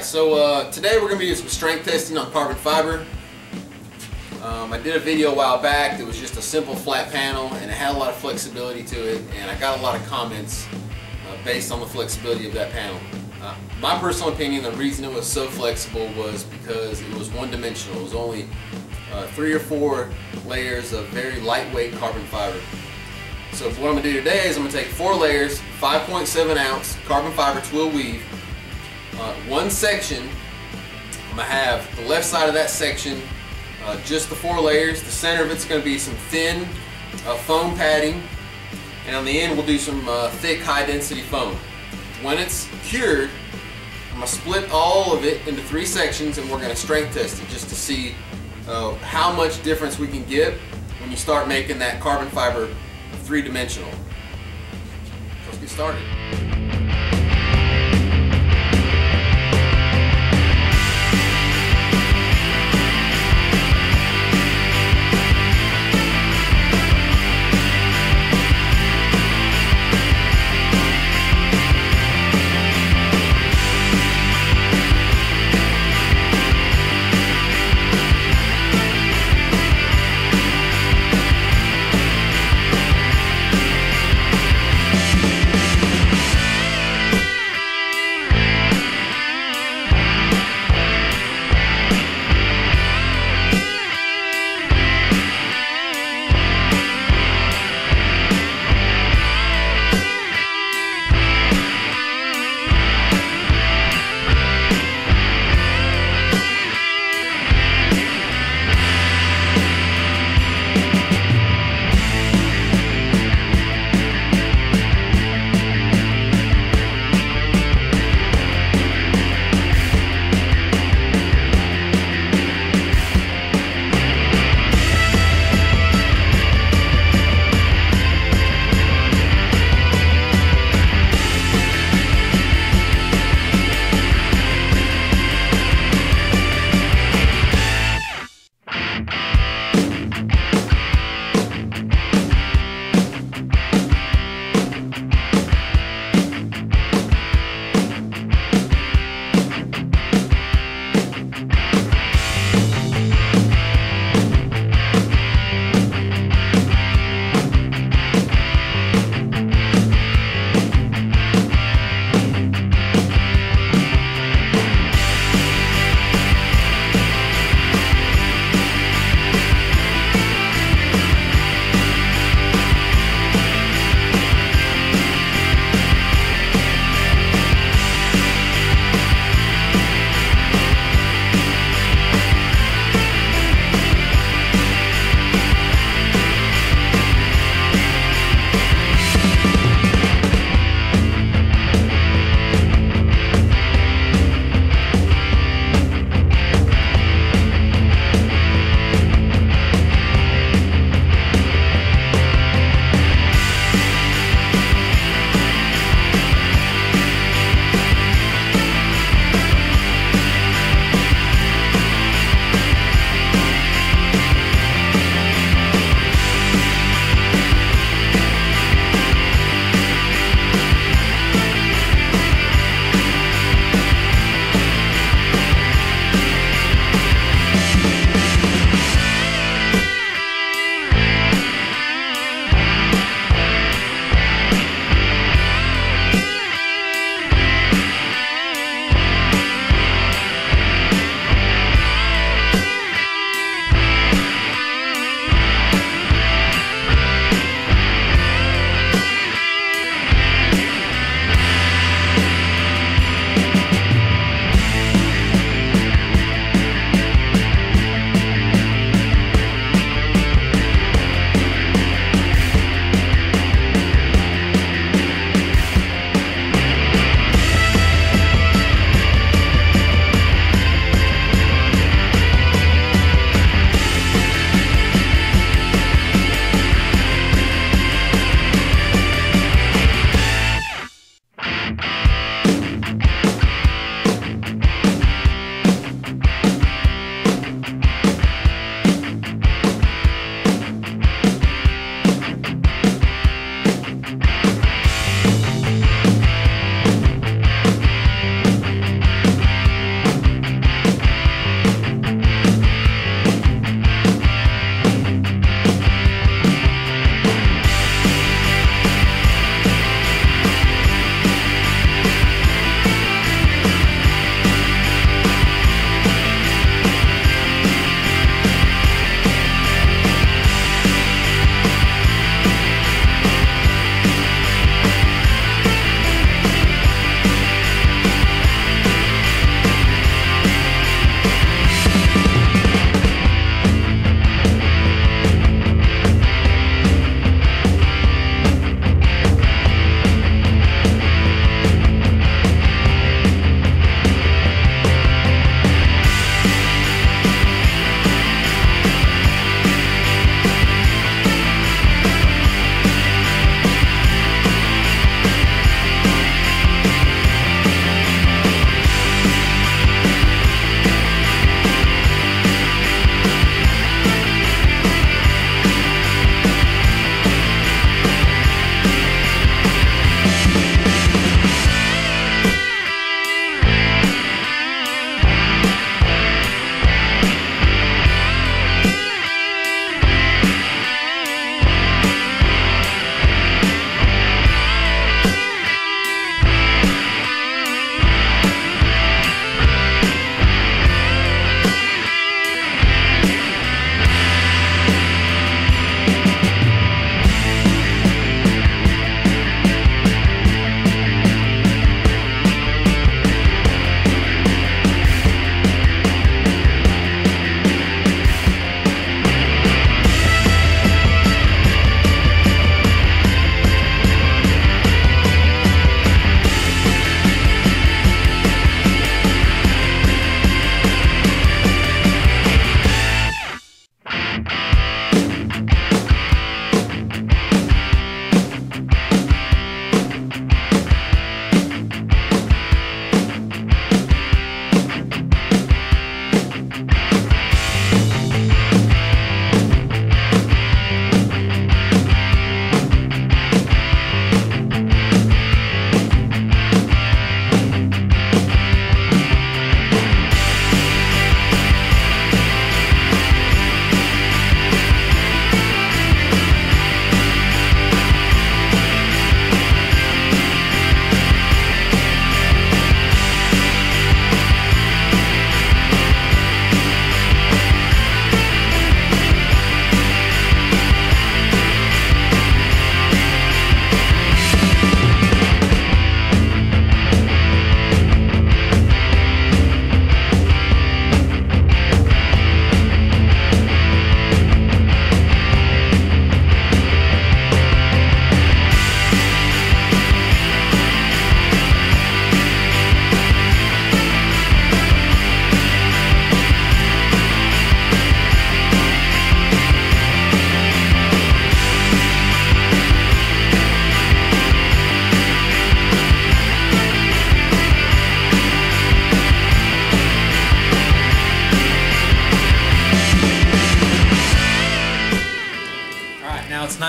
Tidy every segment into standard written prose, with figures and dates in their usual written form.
Today we're going to be doing some strength testing on carbon fiber. I did a video a while back that was just a simple flat panel and it had a lot of flexibility to it, and I got a lot of comments based on the flexibility of that panel. My personal opinion, the reason it was so flexible was because it was one-dimensional. It was only 3 or 4 layers of very lightweight carbon fiber. So what I'm going to do today is I'm going to take 4 layers, 5.7 ounce carbon fiber twill weave. One section, I'm going to have the left side of that section, just the 4 layers. The center of it's going to be some thin foam padding, and on the end we'll do some thick high density foam. When it's cured, I'm going to split all of it into 3 sections, and we're going to strength test it just to see how much difference we can get when you start making that carbon fiber 3-dimensional. Let's get started.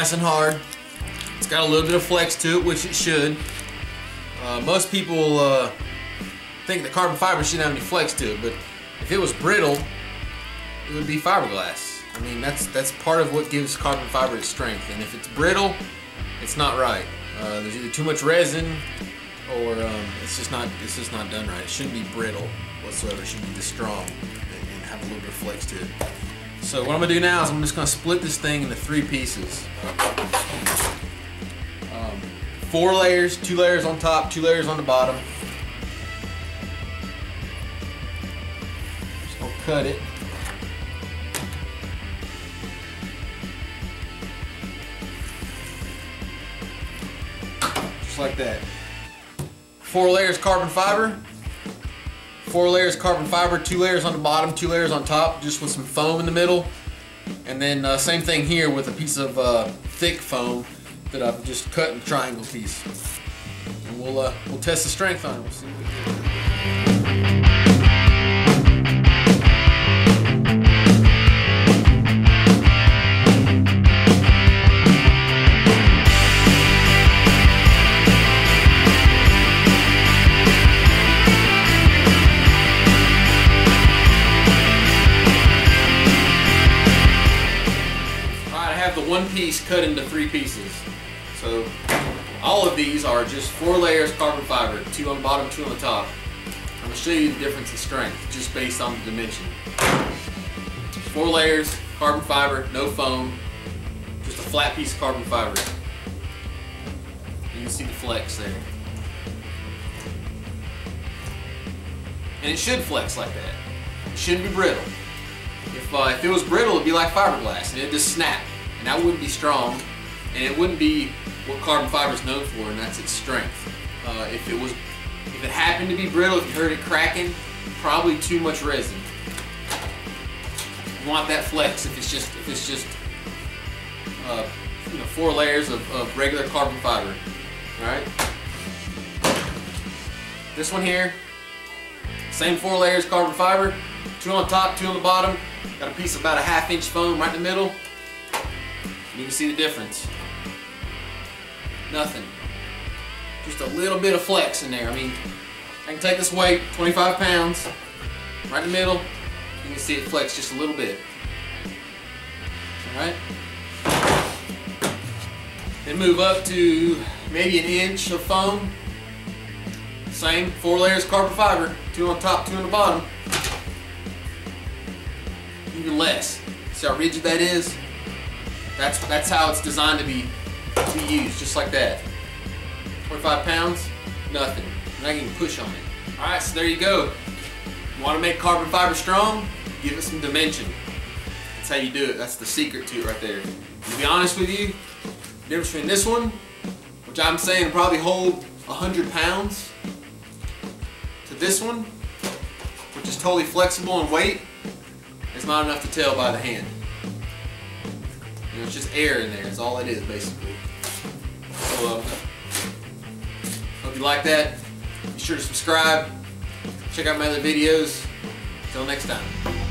nice and hard. It's got a little bit of flex to it, which it should. Most people think that carbon fiber shouldn't have any flex to it, but if it was brittle, it would be fiberglass. I mean, that's part of what gives carbon fiber its strength. And if it's brittle, it's not right. There's either too much resin, or it's just not done right. It shouldn't be brittle whatsoever. It should be this strong and have a little bit of flex to it. So what I'm gonna do now is I'm just gonna split this thing into 3 pieces. 4 layers, 2 layers on top, 2 layers on the bottom. Just gonna cut it. Just like that. 4 layers carbon fiber. 4 layers carbon fiber, 2 layers on the bottom, 2 layers on top, just with some foam in the middle. And then same thing here with a piece of thick foam that I've just cut in a triangle piece. And we'll test the strength on it. We'll see what we get. The one piece cut into 3 pieces. So all of these are just 4 layers carbon fiber, 2 on the bottom, 2 on the top. I'm going to show you the difference in strength just based on the dimension. 4 layers carbon fiber, no foam, just a flat piece of carbon fiber. You can see the flex there. And it should flex like that. It shouldn't be brittle. If it was brittle, it'd be like fiberglass and it'd just snap. And that wouldn't be strong, and it wouldn't be what carbon fiber is known for, and that's its strength. If it happened to be brittle, if you heard it cracking, probably too much resin. You want that flex if it's just 4 layers of regular carbon fiber. All right. This one here, same 4 layers carbon fiber, 2 on top, 2 on the bottom. Got a piece of about a 1/2 inch foam right in the middle. You can see the difference. Nothing. Just a little bit of flex in there. I mean, I can take this weight, 25 pounds, right in the middle. You can see it flex just a little bit. Alright? Then move up to maybe 1 inch of foam. Same, 4 layers carbon fiber, 2 on top, 2 on the bottom. Even less. See how rigid that is? That's how it's designed to be used, just like that. 25 pounds, nothing. Now you can push on it. Alright, so there you go. You want to make carbon fiber strong? Give it some dimension. That's how you do it. That's the secret to it right there. And to be honest with you, the difference between this one, which I'm saying will probably hold 100 pounds, to this one, which is totally flexible in weight, is not enough to tell by the hand. It's just air in there, that's all it is basically. So hope you like that. Be sure to subscribe, check out my other videos. Until next time.